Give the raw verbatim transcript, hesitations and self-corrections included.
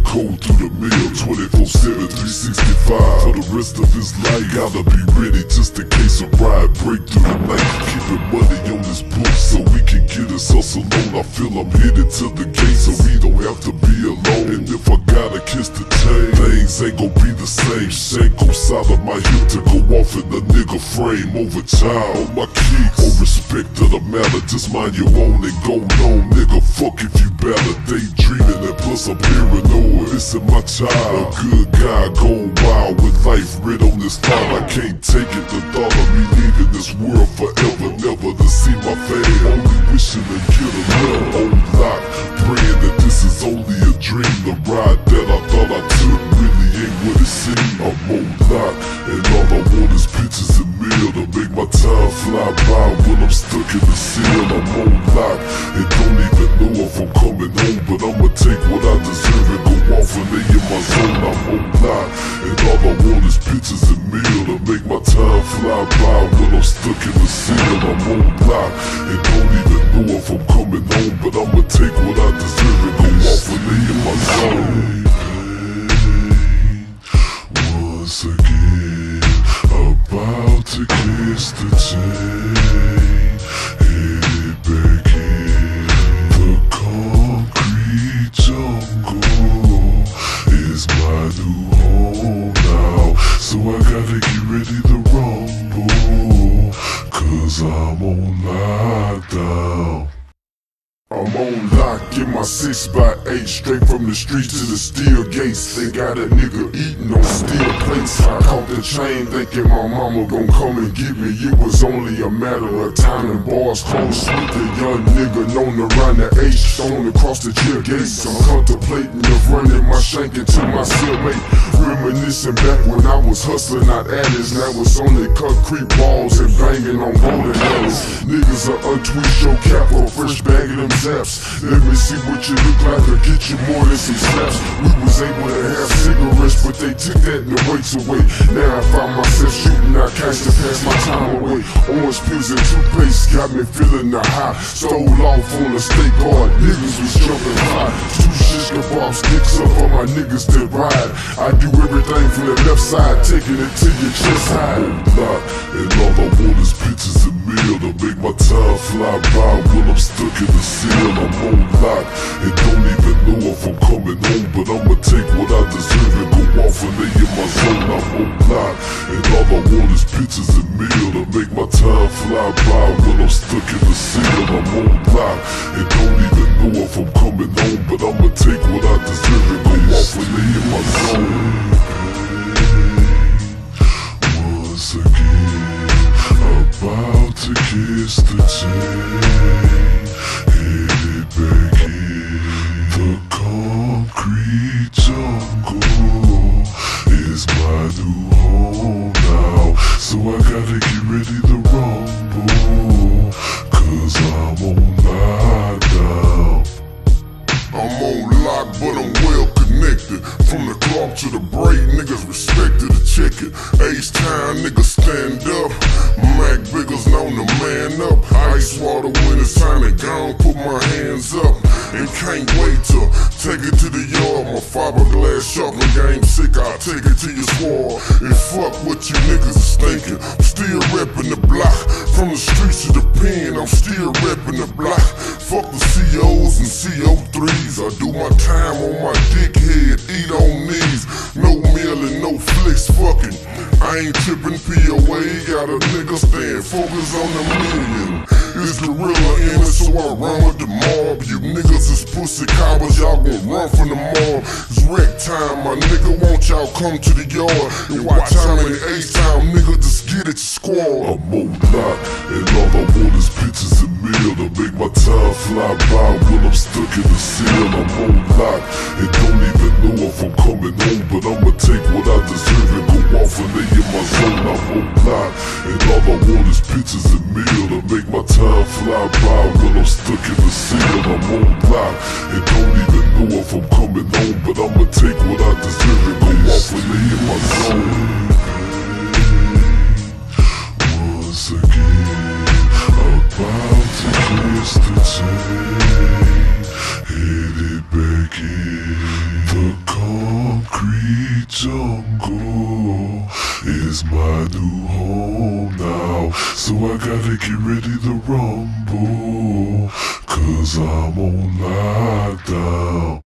cold through the mill, twenty-four seven, three sixty-five. For the rest of his life, gotta be ready just in case a ride break through the night. Keeping money on this book so we can get his hustle on. I feel I'm headed to the gate so we don't have to be alone. And if I gotta kiss the chain, things ain't gon' be the same. Shank on side of my hip to go off in the nigga frame. Over child on my kicks, on respect to the matter, just mind your own and go on. Nigga, fuck if you better daydreaming and plus I'm paranoid. Missing my child, a good guy going wild with life writ on this thought. I can't take it, the thought of me leaving this world forever, never to see my fam. Only wishing to get a little old lock, praying that this is only a dream. The ride that I thought I took really ain't what it seemed. I'm on lock, and all I want is pictures and meal to make my time fly by when I'm stuck in the seal. I'm on lock, and don't even know if I'm coming home, but I'ma take what I deserve and go off and lay in my zone. I'm on lock, and all I want is pictures and meal to make my time fly by when I'm stuck in the seal. I'm on lock, and don't even know if I'm coming home, but I'ma take what I deserve and go off and lay in my zone. Once again, about to kiss the chain, headed back in the concrete jungle is my new home now. So I gotta get ready to rumble, cause I'm on lockdown. I'm on lock in my six by eight, straight from the streets to the steel gates. They got a nigga eating on steel plates. I caught the chain thinking my mama gon' come and get me. It was only a matter of time and bars close with the young nigga known around the H, thrown across the jail gates. I'm contemplating of running my shank into my cellmate, reminiscing back when I was hustling out alleys. Now it's only concrete walls and banging on golden alleys. Niggas are untwist your cap or fresh bag of them zaps. Let me see what you look like or get you more than some slaps. We was able to have cigarettes, but they took that and the weights away. Now I find myself shooting out cash to pass my time away. Orange pills and toothpaste got me feeling the high. Stole off on the state guard, niggas was jumping high. Two shish kebab sticks up for my niggas that ride. I do everything from the left side, taking it to your chest high. Lock, and all I want is pictures and meal to make my time fly by when I'm stuck in the seal. I'm on lock, and don't even know if I'm coming home, but I'ma take what I deserve and go off and lay in my zone. I'm on lock, and all I want is pictures and meal to make my time fly by when I'm stuck in the seal. I'm on lock, and don't even know if I'm coming home, but I'ma take what I deserve and go off and lay in my zone. Once again, about to kiss the chain, headed back in the concrete jungle is my new home now. So I gotta get ready to rumble, cause I'm on lockdown. I'm on lock, but I'm well connected. From the clock to the break, niggas respected to check it. H-Town, niggas stand up. Mac Biggers known to man up. Ice water when it's time to go, put my hands up. And can't wait to take it to the yard. My fiberglass shopping game sick, I'll take it to your squad. And fuck what you niggas is thinking. I'm still reppin' the block. From the streets to the pen, I'm still reppin' the block. Fuck the C Os and C O threes. I do my time on my dickhead, eat on knees. No meal and no flicks fucking. I ain't trippin' P O A, got a nigga staying focused on the million. It's gorilla in it, so I run with the mob. You niggas is pussy cowards, y'all gon' run from the mob. It's wreck time, my nigga want y'all come to the yard. And watch how many H-Town nigga just get it, squad. I'm on lock, and all I want is pictures and meal to make my time fly by when I'm stuck in the seal. I'm on lock, and don't even know if I'm coming home, but I'ma take what I deserve and go off and lay in my zone. I'm on lock, and all I want is pictures and meal to make my time fly by when I'm stuck in the seal. I'm on lock, and don't even know if I'm coming home, but I'ma take what I deserve and go off and lay in my zone. Once again, about to kiss the chain, headed back in the car. concrete jungle is my new home now. So I gotta get ready to rumble, cause I'm on lockdown.